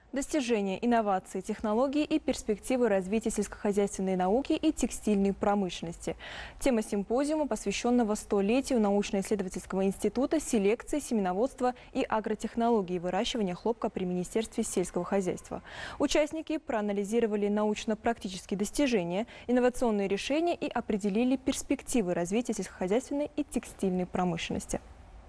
Достижения, инновации, технологии и перспективы развития сельскохозяйственной науки и текстильной промышленности. Тема симпозиума, посвященного 100-летию научно-исследовательского института селекции, семеноводства и агротехнологии выращивания хлопка при Министерстве сельского хозяйства. Участники проанализировали научно-практические достижения, инновационные решения и определили перспективы развития сельскохозяйственной и текстильной промышленности.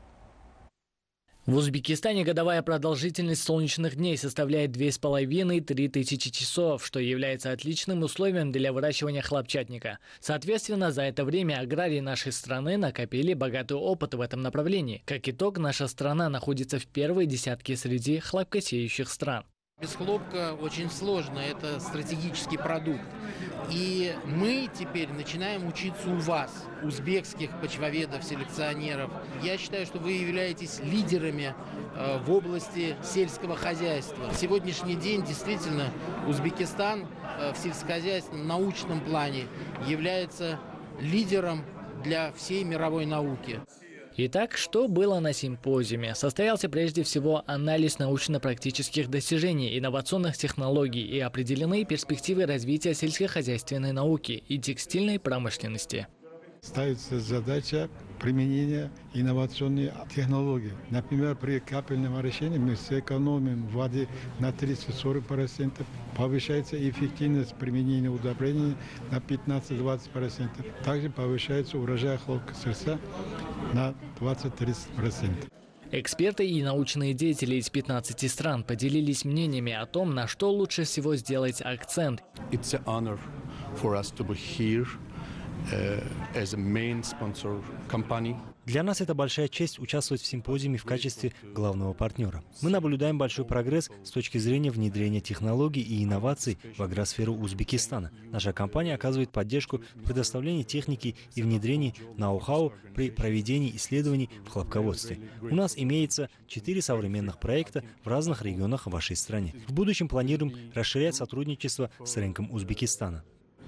В Узбекистане годовая продолжительность солнечных дней составляет 2500–3000 часов, что является отличным условием для выращивания хлопчатника. Соответственно, за это время аграрии нашей страны накопили богатый опыт в этом направлении. Как итог, наша страна находится в первой десятке среди хлопкосеющих стран. Без хлопка очень сложно, это стратегический продукт. И мы теперь начинаем учиться у вас, узбекских почвоведов, селекционеров. Я считаю, что вы являетесь лидерами в области сельского хозяйства. В сегодняшний день действительно Узбекистан в сельскохозяйственном научном плане является лидером для всей мировой науки. Итак, что было на симпозиуме? Состоялся прежде всего анализ научно-практических достижений, инновационных технологий и определены перспективы развития сельскохозяйственной науки и текстильной промышленности. Ставится задача применения инновационных технологий. Например, при капельном орошении мы сэкономим воды на 30–40%, повышается эффективность применения удобрений на 15–20%. Также повышается урожай хлопка сырца на 20–30%. Эксперты и научные деятели из 15 стран поделились мнениями о том, на что лучше всего сделать акцент. It's an honor for us to be here as a main sponsor company. Для нас это большая честь участвовать в симпозиуме в качестве главного партнера. Мы наблюдаем большой прогресс с точки зрения внедрения технологий и инноваций в агросферу Узбекистана. Наша компания оказывает поддержку в предоставлении техники и внедрении ноу-хау при проведении исследований в хлопководстве. У нас имеется 4 современных проекта в разных регионах вашей страны. В будущем планируем расширять сотрудничество с рынком Узбекистана.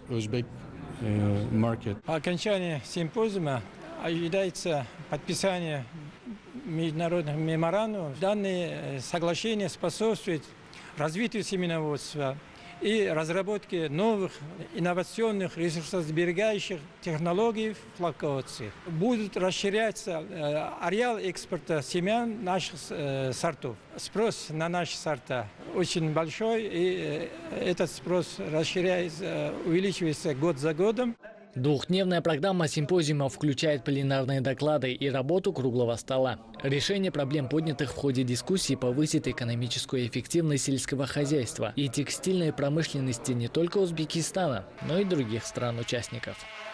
По окончании симпозиума ожидается подписание международных меморандумов. Данные соглашения способствуют развитию семеноводства и разработке новых инновационных ресурсосберегающих технологий в хлопководстве. Будут расширяться ареал экспорта семян наших сортов. Спрос на наши сорта очень большой, и этот спрос расширяется, увеличивается год за годом. Двухдневная программа симпозиума включает пленарные доклады и работу круглого стола. Решение проблем, поднятых в ходе дискуссии, повысит экономическую эффективность сельского хозяйства и текстильной промышленности не только Узбекистана, но и других стран-участников.